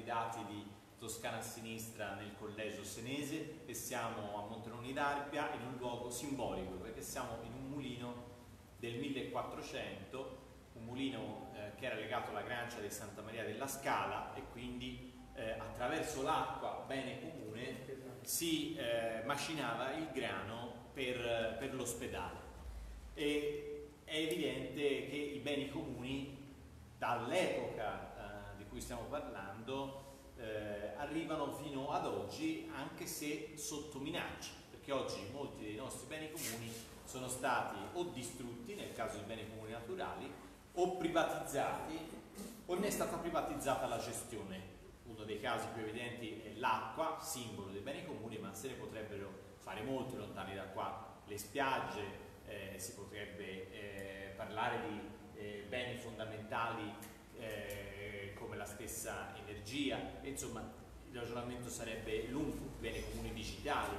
candidati di Toscana a Sinistra nel collegio senese e siamo a Montenoni d'Arbia in un luogo simbolico perché siamo in un mulino del 1400, un mulino che era legato alla Grancia di Santa Maria della Scala e quindi attraverso l'acqua, bene comune, si macinava il grano per l'ospedale. E è evidente che i beni comuni dall'epoca di cui stiamo parlando arrivano fino ad oggi, anche se sotto minaccia, perché oggi molti dei nostri beni comuni sono stati o distrutti, nel caso di beni comuni naturali, o privatizzati, o ne è stata privatizzata la gestione. Uno dei casi più evidenti è l'acqua, simbolo dei beni comuni, ma se ne potrebbero fare molti lontani da qua. Le spiagge, si potrebbe parlare di beni fondamentali come la stessa energia, e insomma il ragionamento sarebbe lungo, beni comuni digitali.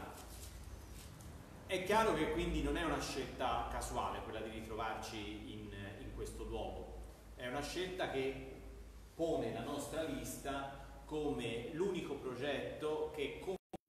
È chiaro che quindi non è una scelta casuale quella di ritrovarci in questo luogo, è una scelta che pone la nostra lista come l'unico progetto che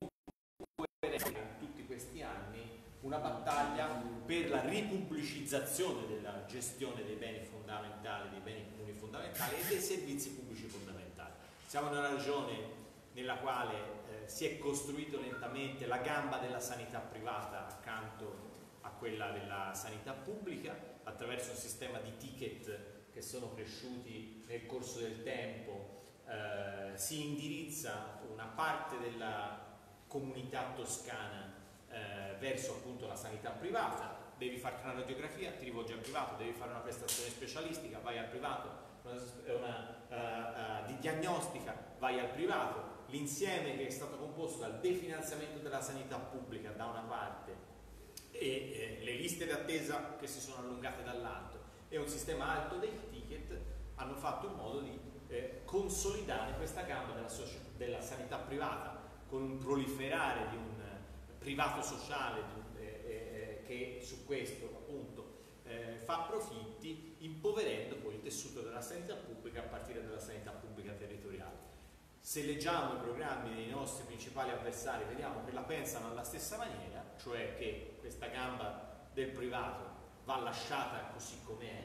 in tutti questi anni una battaglia per la ripubblicizzazione della gestione dei beni fondamentali, dei beni comuni fondamentali e dei servizi pubblici fondamentali. Siamo in una regione nella quale si è costruito lentamente la gamba della sanità privata accanto a quella della sanità pubblica attraverso un sistema di ticket che sono cresciuti nel corso del tempo. Si indirizza una parte della comunità toscana verso appunto la sanità privata. Devi farti una radiografia, ti rivolgi al privato, devi fare una prestazione specialistica, vai al privato, di diagnostica, vai al privato. L'insieme che è stato composto dal definanziamento della sanità pubblica da una parte e le liste d'attesa che si sono allungate dall'altro e un sistema alto dei ticket hanno fatto in modo di consolidare questa gamba della sanità privata con un proliferare di un privato sociale che su questo appunto fa profitti, impoverendo poi il tessuto della sanità pubblica a partire dalla sanità pubblica territoriale. Se leggiamo i programmi dei nostri principali avversari vediamo che la pensano alla stessa maniera, cioè che questa gamba del privato va lasciata così com'è.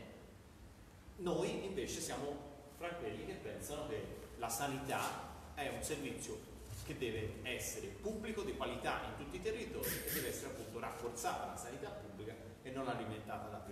Noi invece siamo fra quelli che pensano che la sanità è un servizio che deve essere pubblico, di qualità in tutti i territori e deve essere appunto rafforzata la sanità pubblica e non alimentata da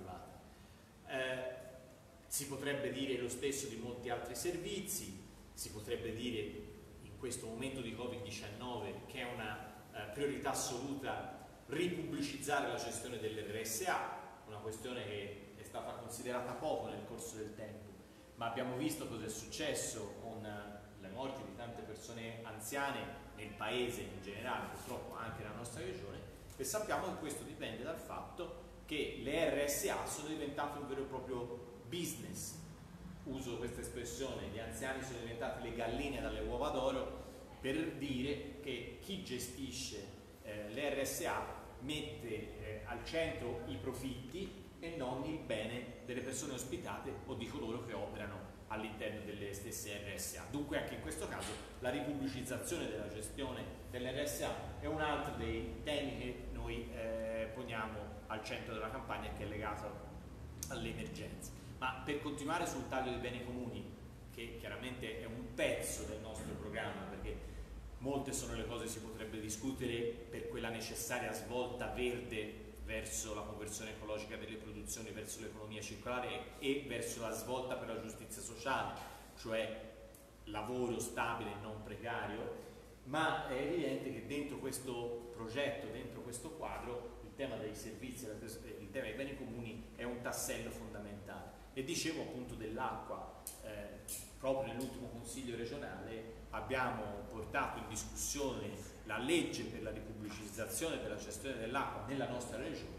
privata. Si potrebbe dire lo stesso di molti altri servizi, si potrebbe dire in questo momento di Covid-19 che è una priorità assoluta ripubblicizzare la gestione dell'RSA, una questione che è stata considerata poco nel corso del tempo, ma abbiamo visto cosa è successo con le morti di tante persone anziane nel paese in generale, purtroppo anche nella nostra regione, e sappiamo che questo dipende dal fatto che le RSA sono diventate un vero e proprio business. Uso questa espressione, gli anziani sono diventati le galline dalle uova d'oro per dire che chi gestisce le RSA mette al centro i profitti e non il bene delle persone ospitate o di coloro che operano all'interno delle stesse RSA. Dunque anche in questo caso la ripubblicizzazione della gestione dell'RSA è un altro dei temi che noi poniamo al centro della campagna e che è legato all'emergenza. Ma per continuare sul taglio dei beni comuni, che chiaramente è un pezzo del nostro programma, perché molte sono le cose che si potrebbe discutere per quella necessaria svolta verde verso la conversione ecologica delle produzioni, verso l'economia circolare e verso la svolta per la giustizia sociale, cioè lavoro stabile e non precario, ma è evidente che dentro questo progetto, dentro questo quadro, il tema dei servizi, il tema dei beni comuni è un tassello fondamentale. E dicevo appunto dell'acqua, proprio nell'ultimo Consiglio regionale abbiamo portato in discussione la legge per la ripubblicizzazione della gestione dell'acqua nella nostra regione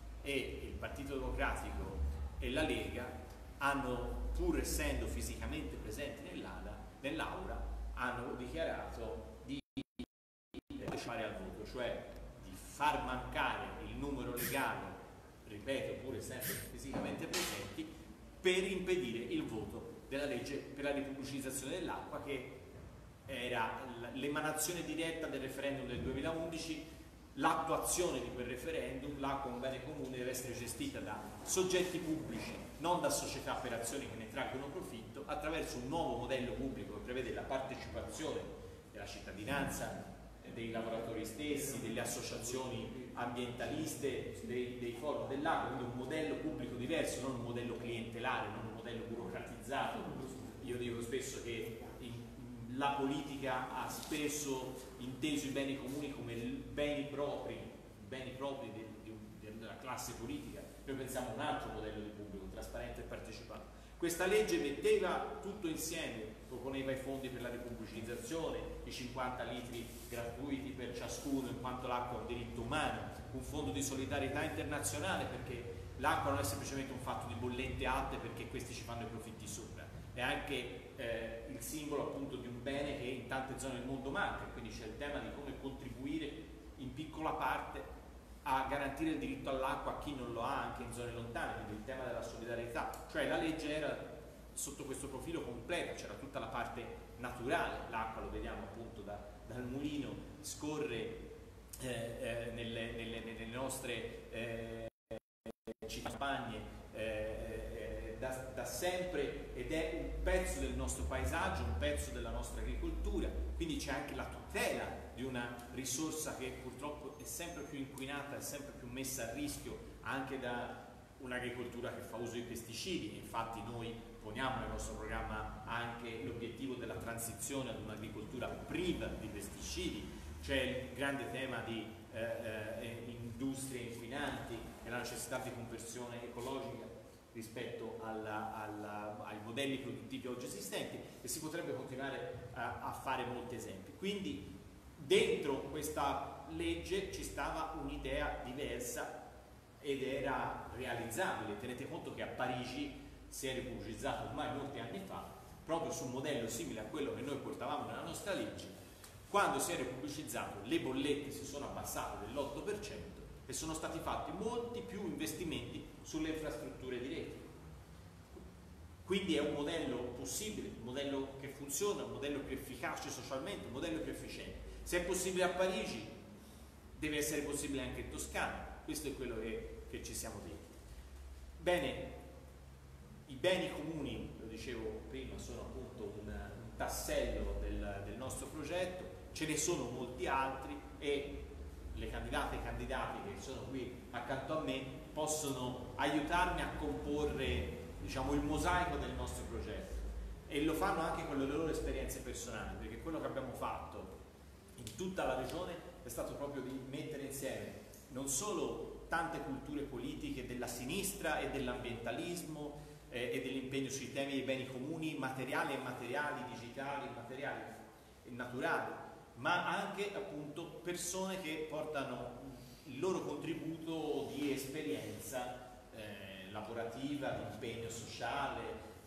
e il Partito Democratico e la Lega hanno, pur essendo fisicamente presenti nell'aula, hanno dichiarato di partecipare al voto, cioè di far mancare il numero legale, ripeto, pur essendo fisicamente presenti, per impedire il voto della legge per la ripubblicizzazione dell'acqua che era l'emanazione diretta del referendum del 2011, l'attuazione di quel referendum. L'acqua è un bene comune, deve essere gestita da soggetti pubblici, non da società per azioni che ne traggono profitto, attraverso un nuovo modello pubblico che prevede la partecipazione della cittadinanza, dei lavoratori stessi, delle associazioni ambientaliste, dei forum dell'acqua, quindi un modello pubblico diverso, non un modello clientelare, non un modello burocratizzato. Io dico spesso che la politica ha spesso inteso i beni comuni come beni propri della classe politica. Noi pensiamo a un altro modello di pubblico, trasparente e partecipato. Questa legge metteva tutto insieme, proponeva i fondi per la ripubblicizzazione, i 50 litri gratuiti per ciascuno in quanto l'acqua è un diritto umano, un fondo di solidarietà internazionale, perché l'acqua non è semplicemente un fatto di bollette alte perché questi ci fanno i profitti sopra, è anche il simbolo appunto di un bene che in tante zone del mondo manca, quindi c'è il tema di come contribuire in piccola parte a garantire il diritto all'acqua a chi non lo ha anche in zone lontane, quindi il tema della solidarietà. Cioè la legge era sotto questo profilo completo, c'era tutta la parte naturale, l'acqua lo vediamo appunto dal mulino, scorre nelle nostre città, campagne, da sempre, ed è un pezzo del nostro paesaggio, un pezzo della nostra agricoltura, quindi c'è anche la tutela di una risorsa che purtroppo è sempre più inquinata, è sempre più messa a rischio anche da un'agricoltura che fa uso di pesticidi. Infatti noi poniamo nel nostro programma anche l'obiettivo della transizione ad un'agricoltura priva di pesticidi. C'è il grande tema di industrie inquinanti e la necessità di conversione ecologica rispetto ai modelli produttivi oggi esistenti, e si potrebbe continuare a fare molti esempi. Quindi dentro questa legge ci stava un'idea diversa ed era realizzabile. Tenete conto che a Parigi si è ripubblicizzato ormai molti anni fa, proprio su un modello simile a quello che noi portavamo nella nostra legge. Quando si è ripubblicizzato le bollette si sono abbassate dell'8% e sono stati fatti molti più investimenti sulle infrastrutture di rete. Quindi è un modello possibile, un modello che funziona, un modello più efficace socialmente, un modello più efficiente. Se è possibile a Parigi, deve essere possibile anche in Toscana. Questo è quello che ci siamo detti. Bene, i beni comuni, lo dicevo prima, sono appunto un tassello del nostro progetto, ce ne sono molti altri e le candidate e i candidati che sono qui accanto a me possono aiutarmi a comporre, diciamo, il mosaico del nostro progetto, e lo fanno anche con le loro esperienze personali, perché quello che abbiamo fatto in tutta la regione è stato proprio di mettere insieme non solo tante culture politiche della sinistra e dell'ambientalismo e dell'impegno sui temi dei beni comuni materiali e immateriali, digitali, immateriali e naturali, ma anche appunto persone che portano il loro contributo di esperienza lavorativa, di impegno sociale,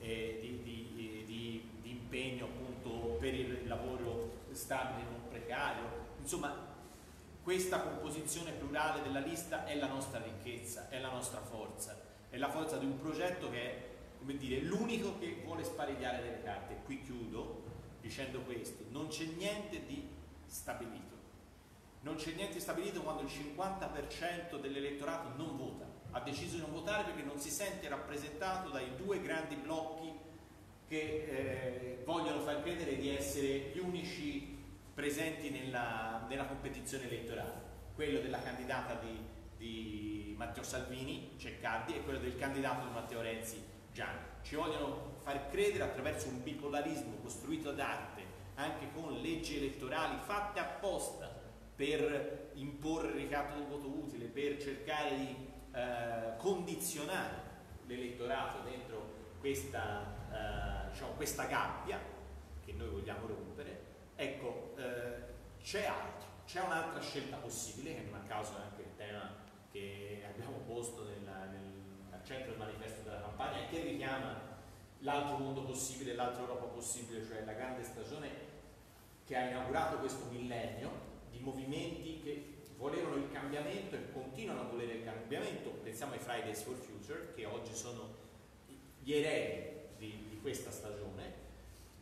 di impegno appunto per il lavoro stabile e non precario. Insomma, questa composizione plurale della lista è la nostra ricchezza, è la nostra forza, è la forza di un progetto che è, come dire, l'unico che vuole sparigliare delle carte. Qui chiudo dicendo questo: non c'è niente di stabilito. Non c'è niente di stabilito quando il 50% dell'elettorato non vota, ha deciso di non votare perché non si sente rappresentato dai due grandi blocchi che vogliono far credere di essere gli unici presenti nella competizione elettorale, quello della candidata di Matteo Salvini, Ceccardi, e quello del candidato di Matteo Renzi, Gianni. Ci vogliono far credere attraverso un bipolarismo costruito ad arte, anche con leggi elettorali fatte apposta per imporre il ricatto del voto utile, per cercare di condizionare l'elettorato dentro questa, diciamo, questa gabbia che noi vogliamo rompere. Ecco, c'è altro, c'è un'altra scelta possibile, che non a caso è anche il tema che abbiamo posto al centro del manifesto della campagna, e che richiama l'altro mondo possibile, l'altra Europa possibile, cioè la grande stagione che ha inaugurato questo millennio di movimenti che volevano il cambiamento e continuano a volere il cambiamento. Pensiamo ai Fridays for Future, che oggi sono gli eredi di questa stagione,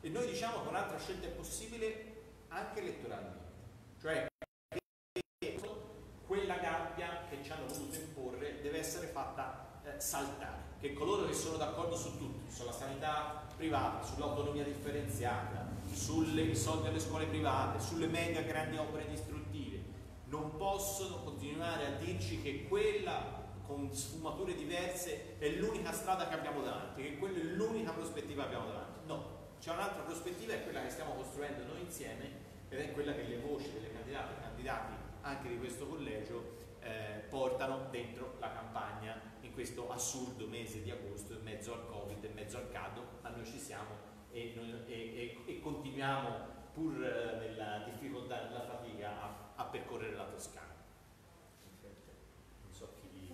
E noi diciamo che un'altra scelta è possibile anche elettoralmente, cioè che quella gabbia che ci hanno voluto imporre deve essere fatta saltare, che coloro che sono d'accordo su tutto, sulla sanità privata, sull'autonomia differenziata, sui soldi alle scuole private, sulle mega grandi opere distruttive, non possono continuare a dirci che quella con sfumature diverse è l'unica strada che abbiamo davanti, che quella è l'unica prospettiva che abbiamo davanti. No, c'è un'altra prospettiva, è quella che stiamo costruendo noi insieme, ed è quella che le voci delle candidate e candidati anche di questo collegio portano dentro la campagna in questo assurdo mese di agosto, in mezzo al Covid, in mezzo al caldo, ma noi ci siamo e continuiamo pur nella difficoltà e nella fatica a percorrere la Toscana. Non so chi...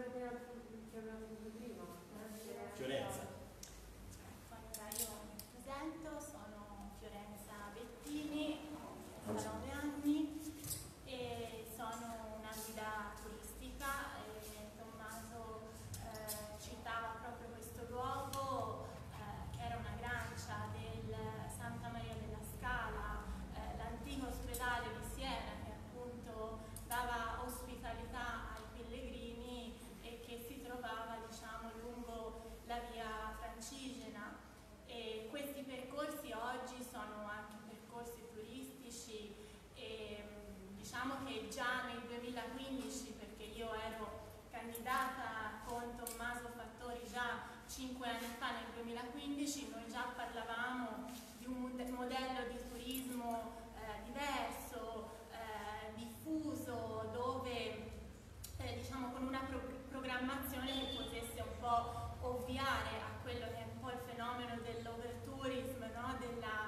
Fiorenza. Allora, io mi presento, sono Fiorenza Bettini, ho 49 anni e sono una guida turistica. Tommaso citava proprio questo luogo che era una grancia del Santa Maria della Scala, l'antico ospedale di Siena che appunto dava ospitalità ai pellegrini e che si trovava, diciamo, lungo la via Francigena. E questi percorsi oggi sono anche percorsi turistici e diciamo che già nel 2015, perché io ero candidata con Tommaso Fattori già 5 anni fa, nel 2015, noi già parlavamo di un modello di turismo diverso, diffuso, dove diciamo con una programmazione che potesse un po' ovviare a quello che è un po' il fenomeno dell'overtourism, no? Della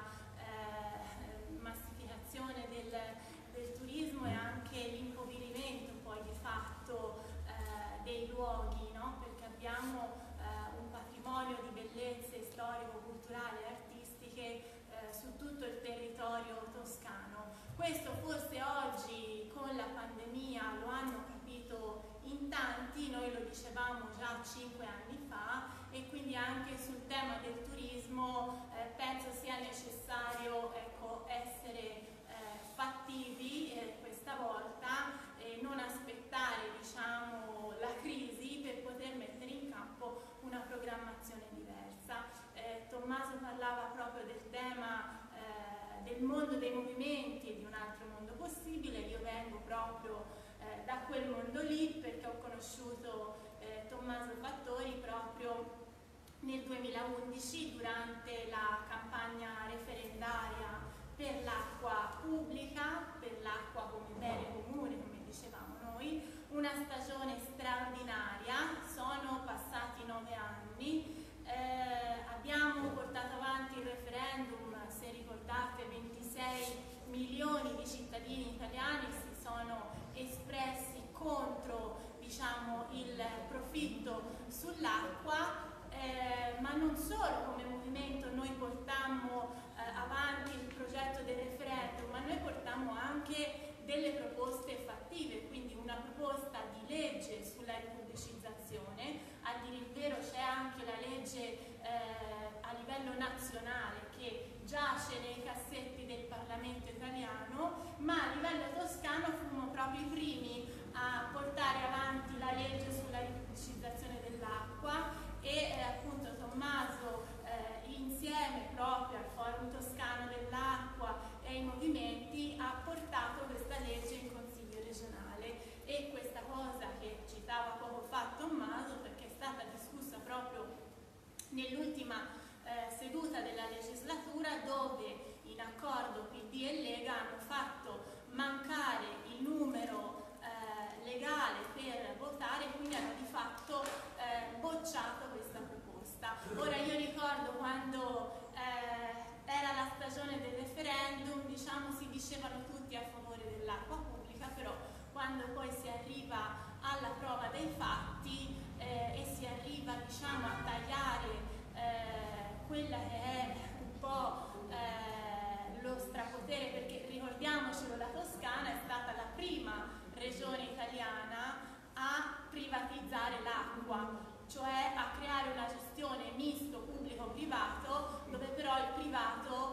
massificazione del turismo e anche l'impoverimento poi di fatto dei luoghi, no? Perché abbiamo un patrimonio di bellezze storico-culturali e artistiche su tutto il territorio toscano. Questo forse oggi con la pandemia lo hanno capito in tanti, noi lo dicevamo già 5 anni fa, e quindi anche sul tema del turismo penso sia necessario, ecco, essere fattivi questa volta e non aspettare, diciamo, la crisi per poter mettere in campo una programmazione diversa. Tommaso parlava proprio del tema del mondo dei movimenti e di un altro mondo possibile. Io vengo proprio da quel mondo lì, perché ho conosciuto Tommaso Fattori proprio nel 2011 durante la campagna referendaria per l'acqua pubblica, per l'acqua come bene comune, come dicevamo noi, una stagione straordinaria. Sono passati 9 anni, abbiamo portato avanti il referendum, se ricordate 26 milioni di cittadini italiani si sono espressi contro, diciamo, il profitto sull'acqua. Ma non solo come movimento noi portammo avanti il progetto del referendum, ma noi portammo anche delle proposte fattive, quindi una proposta di legge sulla ripubblicizzazione. A dire il vero c'è anche la legge a livello nazionale che giace nei cassetti del Parlamento italiano, ma a livello toscano fummo proprio i primi a portare avanti la legge sulla ripubblicizzazione dell'acqua e appunto Tommaso insieme proprio al Forum Toscano dell'Acqua e ai movimenti ha portato questa legge in Consiglio regionale. E questa cosa che citava poco fa Tommaso, perché è stata discussa proprio nell'ultima seduta della legislatura, dove in accordo PD e Lega hanno fatto mancare il numero legale per votare, quindi hanno di fatto bocciato questa proposta. Ora io ricordo quando era la stagione del referendum, diciamo, si dicevano tutti a favore dell'acqua pubblica, però quando poi si arriva alla prova dei fatti e si arriva, diciamo, a tagliare quella che è un po' lo strapotere, perché ricordiamocelo, la Toscana è stata la prima regione italiana a privatizzare l'acqua, cioè a creare una gestione misto pubblico-privato, dove però il privato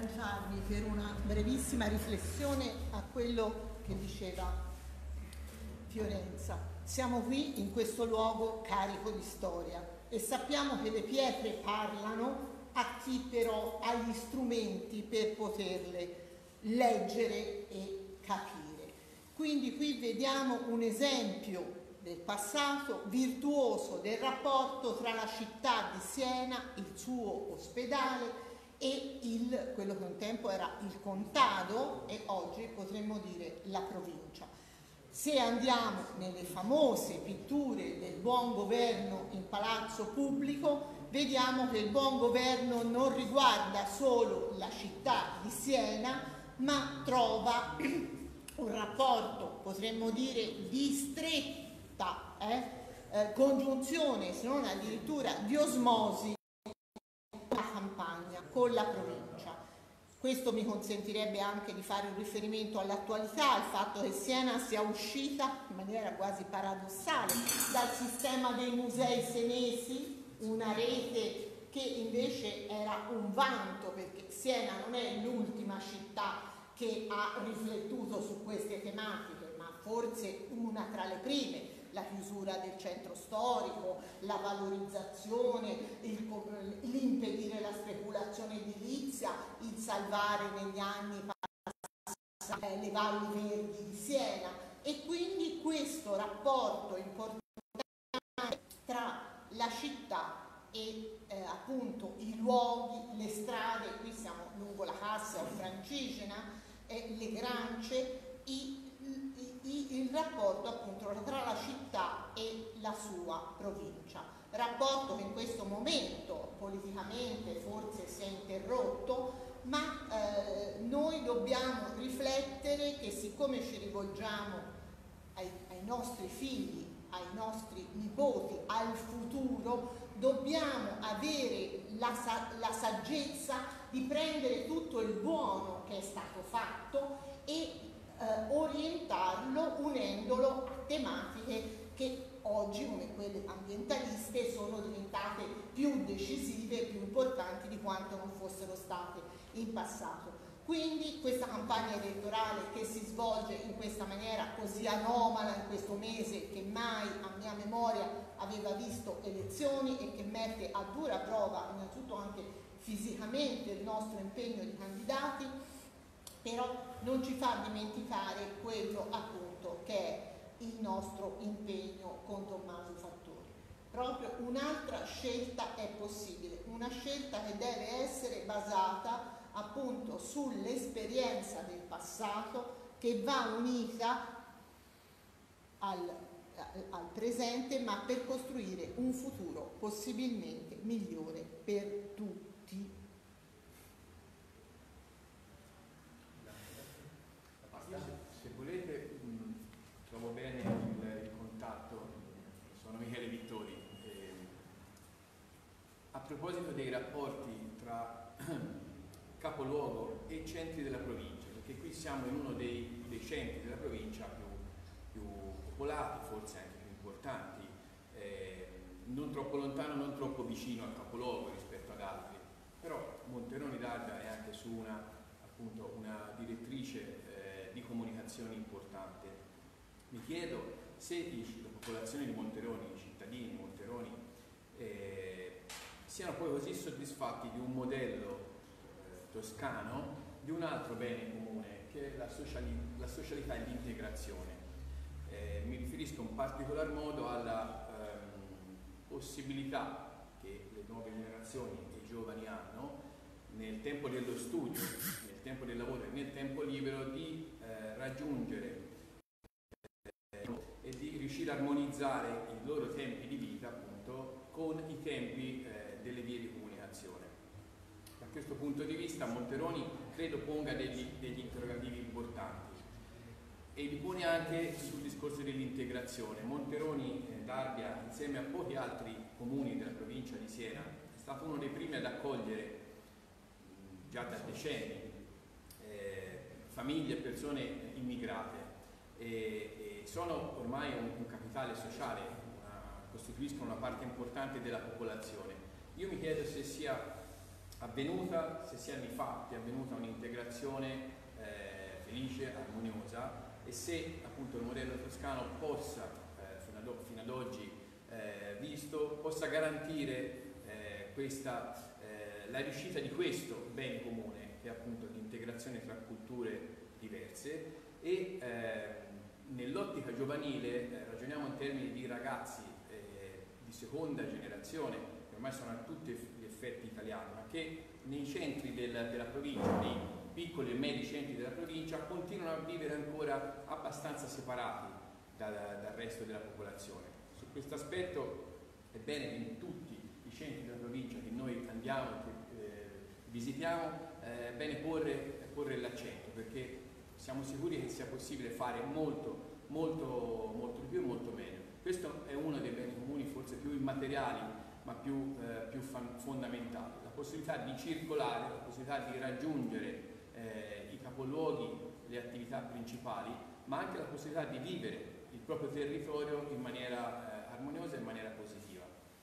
agganciarmi per una brevissima riflessione a quello che diceva Fiorenza. Siamo qui in questo luogo carico di storia e sappiamo che le pietre parlano a chi però ha gli strumenti per poterle leggere e capire. Quindi qui vediamo un esempio del passato virtuoso del rapporto tra la città di Siena, il suo ospedale e quello che un tempo era il contado e oggi potremmo dire la provincia. Se andiamo nelle famose pitture del buon governo in Palazzo Pubblico, vediamo che il buon governo non riguarda solo la città di Siena, ma trova un rapporto, potremmo dire, di stretta congiunzione, se non addirittura di osmosi con la campagna, con la provincia. Questo mi consentirebbe anche di fare un riferimento all'attualità, al fatto che Siena sia uscita in maniera quasi paradossale dal sistema dei musei senesi, una rete che invece era un vanto, perché Siena non è l'ultima città che ha riflettuto su queste tematiche, ma forse una tra le prime. La chiusura del centro storico, la valorizzazione, l'impedire la speculazione edilizia, il salvare negli anni passati le valli verdi di Siena, e quindi questo rapporto importante tra la città e appunto i luoghi, le strade, qui siamo lungo la Cassia o Francigena, le Grance, il rapporto appunto tra la città e la sua provincia, rapporto che in questo momento politicamente forse si è interrotto, ma noi dobbiamo riflettere che siccome ci rivolgiamo ai nostri figli, ai nostri nipoti, al futuro, dobbiamo avere la saggezza di prendere tutto il buono che è stato fatto e orientarlo unendolo a tematiche che oggi, come quelle ambientaliste, sono diventate più decisive e più importanti di quanto non fossero state in passato. Quindi questa campagna elettorale che si svolge in questa maniera così anomala in questo mese, che mai a mia memoria aveva visto elezioni e che mette a dura prova innanzitutto anche fisicamente il nostro impegno di candidati, però non ci fa dimenticare quello appunto che è il nostro impegno con Tommaso Fattori. Proprio un'altra scelta è possibile, una scelta che deve essere basata appunto sull'esperienza del passato, che va unita al presente, ma per costruire un futuro possibilmente migliore per tutti. Se volete, trovo bene il contatto, sono Michele Vittori. A proposito dei rapporti tra capoluogo e centri della provincia, perché qui siamo in uno dei centri della provincia più popolati, forse anche più importanti, non troppo lontano, non troppo vicino al capoluogo rispetto ad altri, però Monteroni d'Adda è anche su una direttrice di comunicazione importante. Mi chiedo se la popolazione di Monteroni, i cittadini di Monteroni, siano poi così soddisfatti di un modello toscano, di un altro bene comune che è la socialità e l'integrazione. Mi riferisco in particolar modo alla possibilità che le nuove generazioni e i giovani hanno nel tempo dello studio, nel tempo del lavoro e nel tempo libero di raggiungere e di riuscire a armonizzare i loro tempi di vita appunto con i tempi delle vie di comunicazione. Da questo punto di vista Monteroni credo ponga degli interrogativi importanti e li pone anche sul discorso dell'integrazione. Monteroni d'Arbia, insieme a pochi altri comuni della provincia di Siena, è stato uno dei primi ad accogliere già da decenni famiglie e persone immigrate e sono ormai un capitale sociale, costituiscono una parte importante della popolazione. Io mi chiedo se sia avvenuta, se si è di fatti avvenuta un'integrazione felice, armoniosa, e se appunto il modello toscano possa, fino ad oggi visto, possa garantire la riuscita di questo bene comune, che è appunto l'integrazione tra culture diverse. E nell'ottica giovanile ragioniamo in termini di ragazzi di seconda generazione, che ormai sono a tutti gli effetti italiani, ma che nei centri della provincia, nei piccoli e medi centri della provincia, continuano a vivere ancora abbastanza separati dal resto della popolazione. Su questo aspetto è bene che in tutti i centri della provincia che noi andiamo e che visitiamo, è bene porre l'accento, perché siamo sicuri che sia possibile fare molto di più e molto meglio. Questo è uno dei beni comuni forse più immateriali, ma più fondamentali. La possibilità di circolare, la possibilità di raggiungere i capoluoghi, le attività principali, ma anche la possibilità di vivere il proprio territorio in maniera armoniosa e in maniera positiva.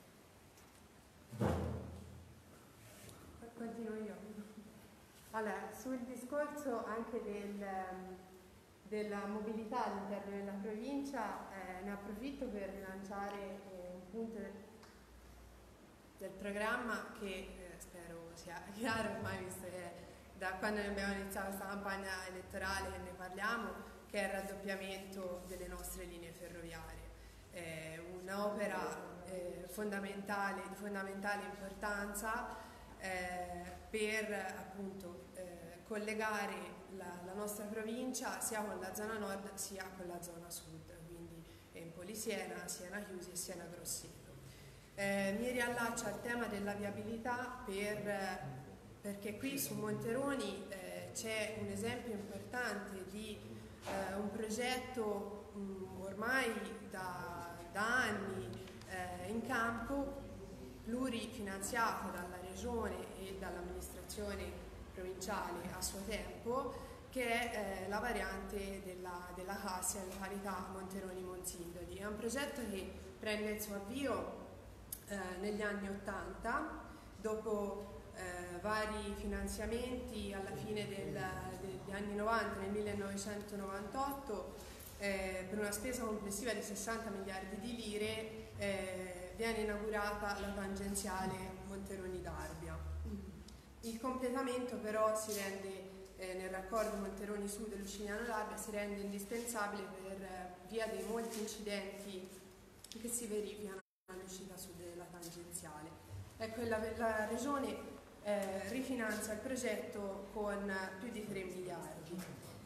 Continuo io. Allora, sul discorso anche della mobilità all'interno della provincia, ne approfitto per rilanciare un punto del programma che spero sia chiaro ormai, visto che da quando abbiamo iniziato questa campagna elettorale ne parliamo, che è il raddoppiamento delle nostre linee ferroviarie. Un'opera di fondamentale importanza per appunto collegare la nostra provincia sia con la zona nord sia con la zona sud, quindi Empoli Siena, Siena Chiusi e Siena Grosseto. Mi riallaccio al tema della viabilità perché qui su Monteroni c'è un esempio importante di un progetto ormai da anni in campo, plurifinanziato dalla Regione e dall'amministrazione provinciale a suo tempo, che è la variante della Cassia in località Monteroni Monsindoli. È un progetto che prende il suo avvio negli anni '80, dopo vari finanziamenti alla fine degli anni 90, nel 1998, per una spesa complessiva di 60 miliardi di lire, viene inaugurata la tangenziale Monteroni-Darbia. Il completamento però si rende, nel raccordo Monteroni Sud e Lucignano-Darbia, si rende indispensabile per via dei molti incidenti che si verificano all'uscita sud della tangenziale. Ecco, la Regione rifinanzia il progetto con più di 3 miliardi.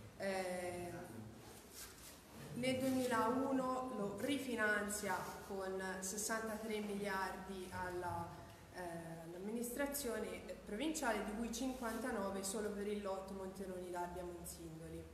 Nel 2001 lo rifinanzia con 63 miliardi all'amministrazione provinciale, di cui 59 solo per il lotto Monteroni-Darbia-Monsindoli.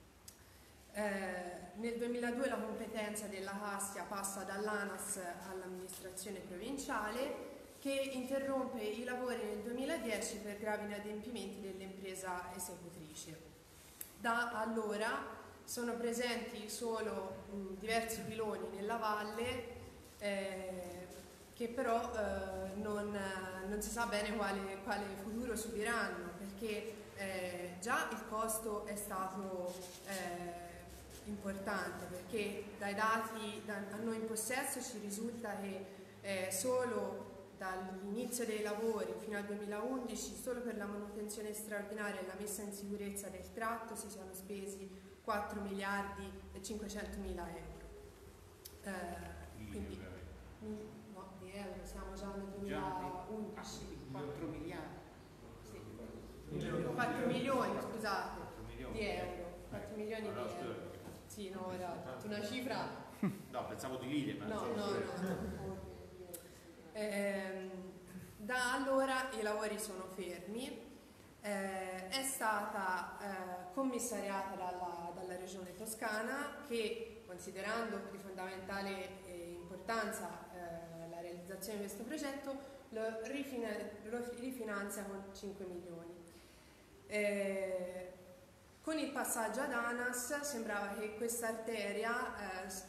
Nel 2002 la competenza della Cassia passa dall'ANAS all'amministrazione provinciale, che interrompe i lavori nel 2010 per gravi inadempimenti dell'impresa esecutrice. Da allora sono presenti solo diversi piloni nella valle, che però non si sa bene quale futuro subiranno, perché già il costo è stato importante, perché dai dati a noi in possesso ci risulta che solo dall'inizio dei lavori fino al 2011, solo per la manutenzione straordinaria e la messa in sicurezza del tratto si sono spesi 4 miliardi e 500 mila euro. Quindi, no, di euro, siamo già nel 2011. 4 miliardi? Sì. 4 milioni, scusate, di euro. 4 milioni di euro. Sì, no, era una cifra. No, pensavo di lire, ma no. Da allora i lavori sono fermi. È stata commissariata dalla Regione Toscana, che, considerando di fondamentale importanza la realizzazione di questo progetto, lo rifinanzia con 5 milioni. Con il passaggio ad ANAS sembrava che questa arteria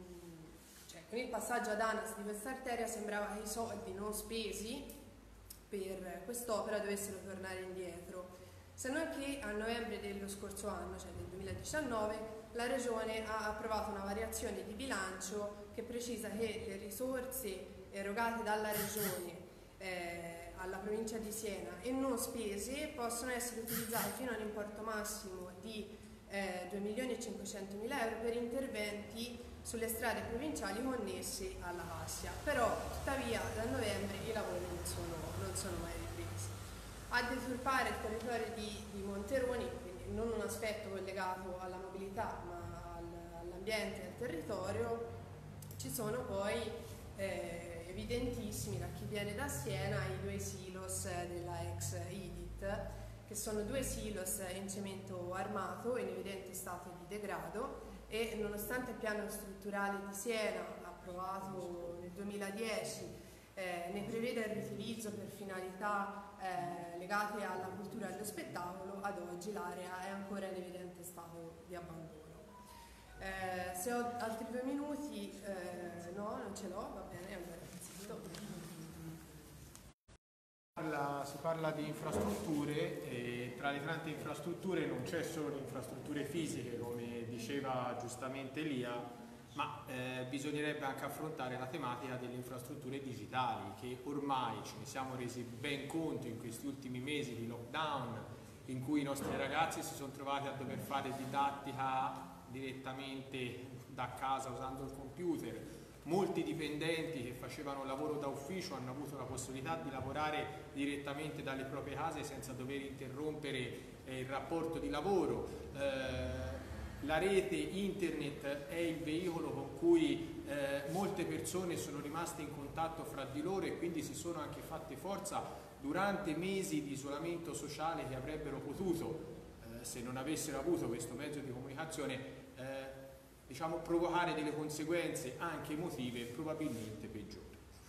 con il passaggio ad ANAS di questa arteria sembrava che i soldi non spesi per quest'opera dovessero tornare indietro, se non che a novembre dello scorso anno, cioè del 2019, la Regione ha approvato una variazione di bilancio che precisa che le risorse erogate dalla Regione alla provincia di Siena e non spese possono essere utilizzate fino a un importo massimo di 2.500.000 euro per interventi sulle strade provinciali connesse alla Cassia. Però, tuttavia, da novembre i lavori non sono mai ripresi. A deturpare il territorio di Monteroni, quindi non un aspetto collegato alla mobilità ma all'ambiente e al territorio, ci sono poi evidentissimi, da chi viene da Siena, i 2 silos della ex IDIT, che sono 2 silos in cemento armato in evidente stato di degrado, e nonostante il piano strutturale di Siena approvato nel 2010 ne prevede il riutilizzo per finalità legate alla cultura e allo spettacolo, ad oggi l'area è ancora in evidente stato di abbandono. Se ho altri 2 minuti, no, non ce l'ho, va bene, allora zitto. Si parla di infrastrutture e tra le tante infrastrutture non c'è solo le infrastrutture fisiche, come diceva giustamente Elia, ma bisognerebbe anche affrontare la tematica delle infrastrutture digitali, che ormai ce ne siamo resi ben conto in questi ultimi mesi di lockdown, in cui i nostri ragazzi si sono trovati a dover fare didattica direttamente da casa usando il computer. Molti dipendenti che facevano lavoro da ufficio hanno avuto la possibilità di lavorare direttamente dalle proprie case senza dover interrompere il rapporto di lavoro. La rete internet è il veicolo con cui molte persone sono rimaste in contatto fra di loro e quindi si sono anche fatte forza durante mesi di isolamento sociale che avrebbero potuto, se non avessero avuto questo mezzo di comunicazione, diciamo, provocare delle conseguenze anche emotive probabilmente peggiori.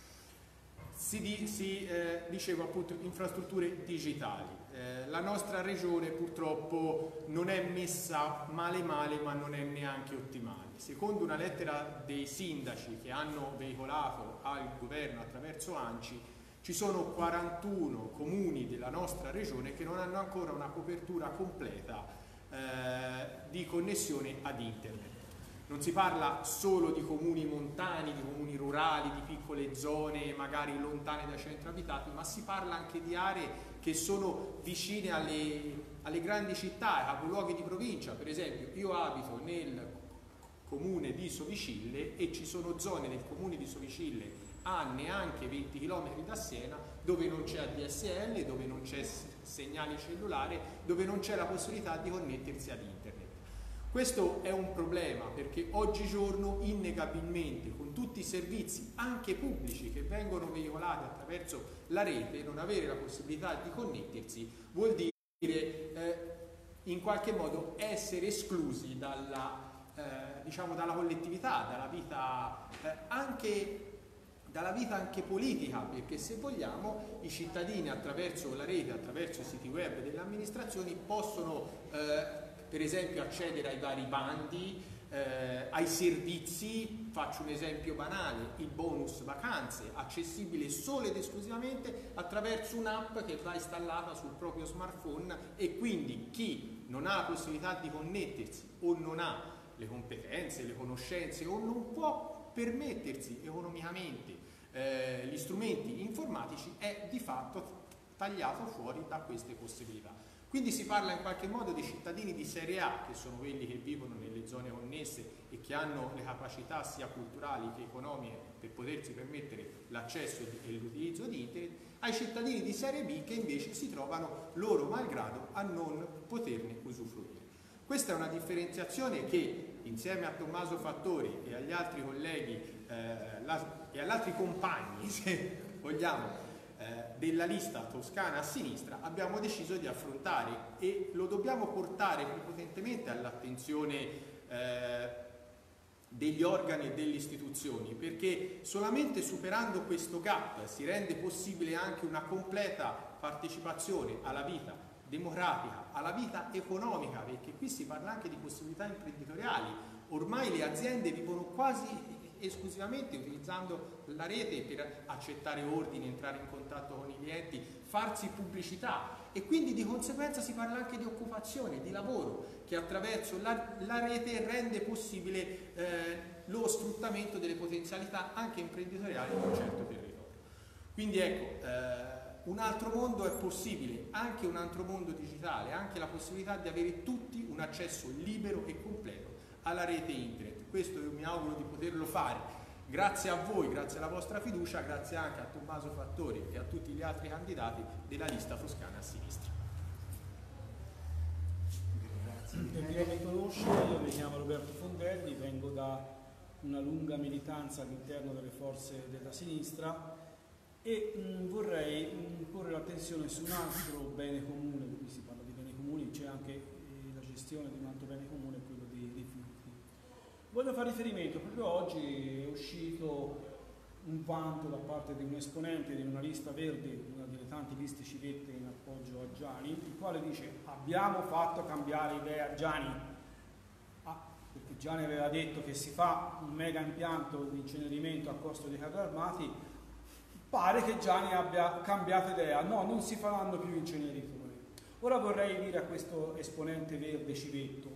Dicevo appunto infrastrutture digitali. La nostra regione purtroppo non è messa male ma non è neanche ottimale. Secondo una lettera dei sindaci che hanno veicolato al governo attraverso ANCI, ci sono 41 comuni della nostra regione che non hanno ancora una copertura completa di connessione ad internet. Non si parla solo di comuni montani, di comuni rurali, di piccole zone magari lontane dai centri abitati, ma si parla anche di aree che sono vicine alle grandi città, ai capoluoghi di provincia. Per esempio, io abito nel comune di Sovicille e ci sono zone del comune di Sovicille a neanche 20 km da Siena dove non c'è ADSL, dove non c'è segnale cellulare, dove non c'è la possibilità di connettersi ad internet. Questo è un problema perché oggigiorno innegabilmente con tutti i servizi anche pubblici che vengono veicolati attraverso la rete, non avere la possibilità di connettersi vuol dire in qualche modo essere esclusi dalla collettività, dalla vita anche politica, perché se vogliamo i cittadini attraverso la rete, attraverso i siti web delle amministrazioni possono per esempio accedere ai vari bandi, ai servizi. Faccio un esempio banale: il bonus vacanze, accessibile solo ed esclusivamente attraverso un'app che va installata sul proprio smartphone, e quindi chi non ha la possibilità di connettersi o non ha le competenze, le conoscenze o non può permettersi economicamente gli strumenti informatici è di fatto tagliato fuori da queste possibilità. Quindi si parla in qualche modo di cittadini di serie A, che sono quelli che vivono nelle zone connesse e che hanno le capacità sia culturali che economiche per potersi permettere l'accesso e l'utilizzo di internet, ai cittadini di serie B che invece si trovano loro malgrado a non poterne usufruire. Questa è una differenziazione che insieme a Tommaso Fattori e agli altri colleghi e agli altri compagni, se vogliamo, della lista toscana a sinistra abbiamo deciso di affrontare, e lo dobbiamo portare prepotentemente all'attenzione degli organi e delle istituzioni, perché solamente superando questo gap si rende possibile anche una completa partecipazione alla vita democratica, alla vita economica, perché qui si parla anche di possibilità imprenditoriali. Ormai le aziende vivono quasi esclusivamente utilizzando la rete per accettare ordini, entrare in contatto con i clienti, farsi pubblicità, e quindi di conseguenza si parla anche di occupazione, di lavoro, che attraverso la rete rende possibile lo sfruttamento delle potenzialità anche imprenditoriali di un certo territorio. Quindi ecco, un altro mondo è possibile, anche un altro mondo digitale, anche la possibilità di avere tutti un accesso libero e completo alla rete internet. Questo io mi auguro di poterlo fare grazie a voi, grazie alla vostra fiducia, grazie anche a Tommaso Fattori e a tutti gli altri candidati della lista Toscana a sinistra. Grazie. Per chi non mi conosce, io mi chiamo Roberto Fondelli, vengo da una lunga militanza all'interno delle forze della sinistra e vorrei porre l'attenzione su un altro bene comune. Qui si parla di beni comuni, c'è anche la gestione di un altro bene comune, quello dei rifiuti. Voglio fare riferimento, proprio oggi è uscito un vanto da parte di un esponente di una lista verde, una delle tante liste civette in appoggio a Gianni, il quale dice: abbiamo fatto cambiare idea a Gianni, perché Gianni aveva detto che si fa un mega impianto di incenerimento a costo dei carri armati. Pare che Gianni abbia cambiato idea, no, non si faranno più inceneritori. Ora vorrei dire a questo esponente verde civetto,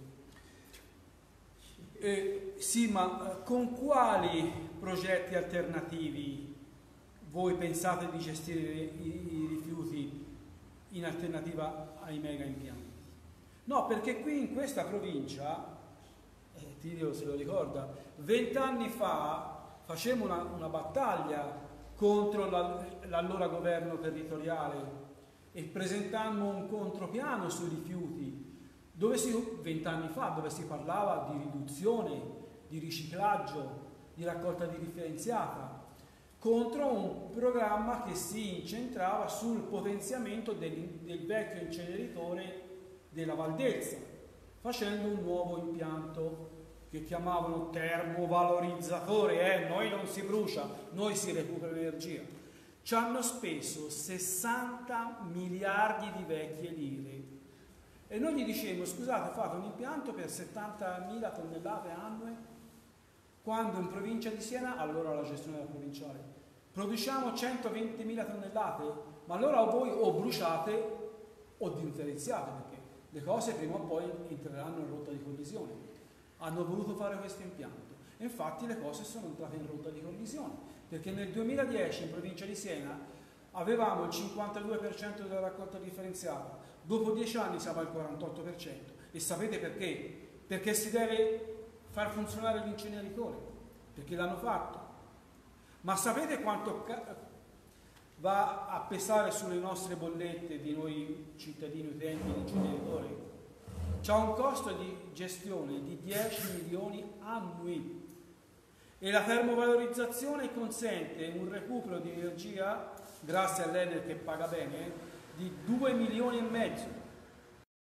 sì, ma con quali progetti alternativi voi pensate di gestire i rifiuti in alternativa ai mega impianti? No, perché qui in questa provincia, Tidio se lo ricorda, 20 anni fa facemmo una battaglia contro l'allora governo territoriale e presentammo un contropiano sui rifiuti, 20 anni fa, dove si parlava di riduzione, di riciclaggio, di raccolta differenziata, contro un programma che si incentrava sul potenziamento del vecchio inceneritore della Valdelsa, facendo un nuovo impianto che chiamavano termovalorizzatore. Noi non si brucia, noi si recupera energia. Ci hanno speso 60 miliardi di vecchie lire. E noi gli dicevamo: scusate, fate un impianto per 70.000 tonnellate annue, quando in provincia di Siena, allora la gestione era provinciale, produciamo 120.000 tonnellate, ma allora voi o bruciate o differenziate, perché le cose prima o poi entreranno in rotta di collisione. Hanno voluto fare questo impianto e infatti le cose sono entrate in rotta di collisione, perché nel 2010 in provincia di Siena avevamo il 52% della raccolta differenziata, dopo 10 anni siamo al 48%. E sapete perché? Perché si deve far funzionare l'inceneritore, perché l'hanno fatto. Ma sapete quanto va a pesare sulle nostre bollette di noi cittadini utenti l'inceneritore? C'ha un costo di gestione di 10 milioni annui e la termovalorizzazione consente un recupero di energia, grazie all'Enel che paga bene, di 2 milioni e mezzo.